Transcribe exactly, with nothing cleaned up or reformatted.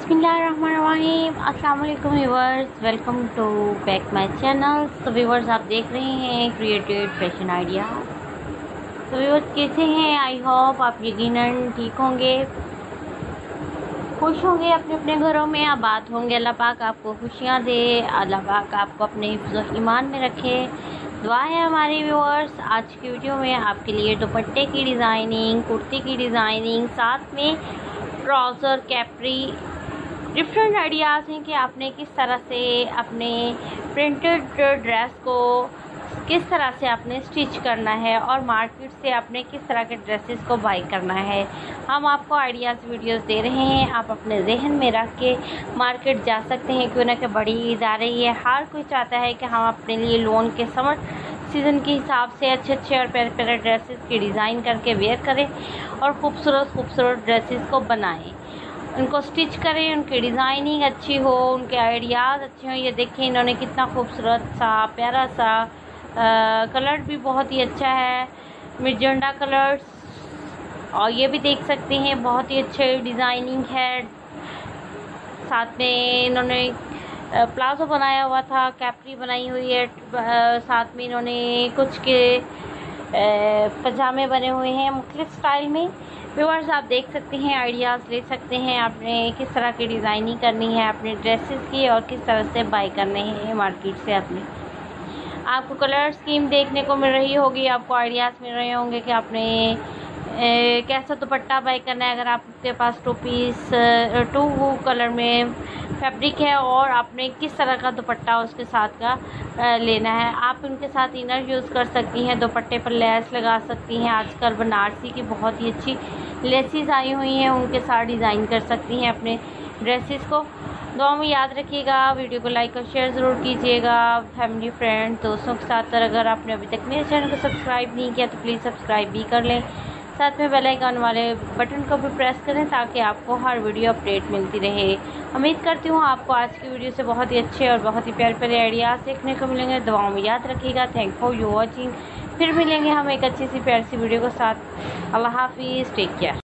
बिस्मिल्लाहिर्रहमानिर्रहीम। अस्सलाम वालेकुम viewers, welcome to back my channel. तो व्यूअर्स, आप देख रहे हैं क्रिएटेड फैशन आइडिया। तो व्यूअर्स, कैसे हैं? आई होप आप यकीनन ठीक होंगे, खुश होंगे, अपने अपने घरों में आबाद होंगे। अल्लाह पाक आपको खुशियाँ दे, अल्लाह पाक आपको अपने हिफ्ज़ ईमान में रखे, दुआ है हमारे व्यूअर्स। आज की वीडियो में आपके लिए दुपट्टे की डिज़ाइनिंग, कुर्ती की डिज़ाइनिंग, साथ में ट्राउज़र, कैप्री, डिफरेंट आइडियाज़ हैं कि आपने किस तरह से अपने प्रिंटेड ड्रेस को किस तरह से आपने स्टिच करना है और मार्केट से आपने किस तरह के ड्रेसेस को बाई करना है। हम आपको आइडियाज़ वीडियोस दे रहे हैं, आप अपने जहन में रख के मार्केट जा सकते हैं। क्यों ना कि बड़ी ईद आ रही है, हर कोई चाहता है कि हम अपने लिए लोन के समर सीज़न के हिसाब से अच्छे अच्छे और प्यारे प्यारे ड्रेसेस की डिज़ाइन करके वेयर करें और ख़ूबसूरत खूबसूरत ड्रेसेस को बनाएं, उनको स्टिच करें, उनकी डिज़ाइनिंग अच्छी हो, उनके आइडियाज़ अच्छे हों। ये देखें, इन्होंने कितना खूबसूरत सा प्यारा सा आ, कलर भी बहुत ही अच्छा है, मिर्जंडा कलर्स। और ये भी देख सकते हैं, बहुत ही अच्छे डिज़ाइनिंग है। साथ में इन्होंने प्लाजो बनाया हुआ था, कैप्री बनाई हुई है, साथ में इन्होंने कुछ के पजामे बने हुए हैं मुख्तलिफ स्टाइल में। व्यूअर्स, आप देख सकते हैं, आइडियाज़ ले सकते हैं आपने किस तरह की डिज़ाइनिंग करनी है अपने ड्रेसेस की और किस तरह से बाई करने हैं मार्केट से। आपने आपको कलर स्कीम देखने को मिल रही होगी, आपको आइडियाज़ मिल रहे होंगे कि आपने ए, कैसा दुपट्टा बाई करना है। अगर आपके पास टू पीस टू कलर में फैब्रिक है और आपने किस तरह का दुपट्टा उसके साथ का आ, लेना है, आप उनके साथ इनर यूज़ कर सकती हैं, दुपट्टे पर लेस लगा सकती हैं। आजकल बनारसी की बहुत ही अच्छी लेसेस आई हुई हैं, उनके साथ डिज़ाइन कर सकती हैं अपने ड्रेसेस को। दुआ में याद रखिएगा, वीडियो को लाइक और शेयर ज़रूर कीजिएगा फैमिली, फ्रेंड, दोस्तों के साथ। और अगर आपने अभी तक मेरे चैनल को सब्सक्राइब नहीं किया तो प्लीज़ सब्सक्राइब भी कर लें, साथ में बेल आइकन वाले बटन को भी प्रेस करें ताकि आपको हर वीडियो अपडेट मिलती रहे। उम्मीद करती हूँ आपको आज की वीडियो से बहुत ही अच्छे और बहुत ही प्यारे प्यारे आइडियाज़ देखने को मिलेंगे। दुआओं में याद रखिएगा। Thank for you watching. फिर मिलेंगे हम एक अच्छी सी प्यारी सी वीडियो के साथ। अल्लाह हाफिज़, टेक केयर।